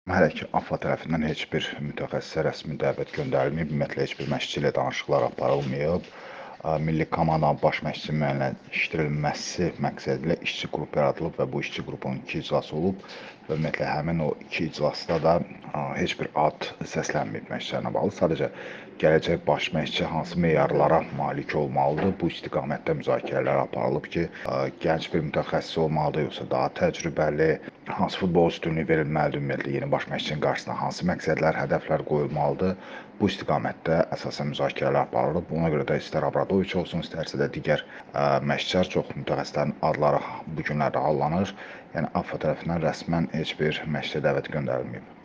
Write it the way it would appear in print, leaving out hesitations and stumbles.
Hələ ki, AFFA tərəfindən heç bir mütəxəssisə rəsmi dəvət göndərilməyib, ümumiyyətlə heç bir məşqçi ilə danışıqlar aparılmayıb. Milli komandanın baş məşqçisinin müəyyənləşdirilməsi məqsədilə işçi qrupu yaradılıb və bu işçi qrupunun 2 iclası olub və ümumiyyətlə həmin o 2 iclasda da heç bir ad səslənməyib məşqçilərlə bağlı. Sadəcə gələcək baş məşqçi hansı meyarlara malik olmalıdır, bu istiqamətdə müzakirələr aparılıb ki, gənc bir mütəxəssis olmalıdır, yoxsa daha təcrübəli, hansı futbol üstünlüyü verilməlidir, ümumiyyətlə yeni baş məşqçinin qarşısına hansı məqsədlər, hədəflər qoyulmalıdır. Bu istiqamətdə əsasən müzakirələr aparılıb. Buna görə də istər Abradoviç olsun, istərsə də digər məşqçilər, çox mütəxəssislərin adları bu günlərdə hallanır. Yəni AFFA tərəfindən rəsmən heç bir məşqçiyə dəvət göndərilməyib.